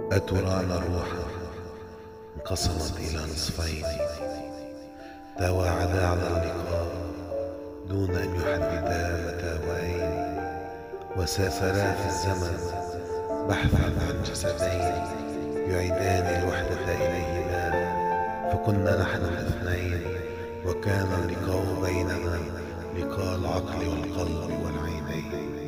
أترانا روحا انقسمت إلى نصفين، تواعدا على اللقاء دون أن يحددا متى وأين، وسافرا في الزمن بحثا عن جسدين يعيدان الوحدة إليهما. فكنا نحن الاثنين، وكان اللقاء بيننا لقاء العقل والقلب والعينين.